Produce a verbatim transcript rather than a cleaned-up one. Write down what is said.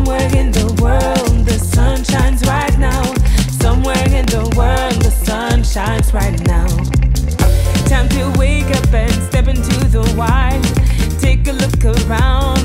Somewhere in the world, the sun shines right now. Somewhere in the world, the sun shines right now. Time to wake up and step into the wild. Take a look around.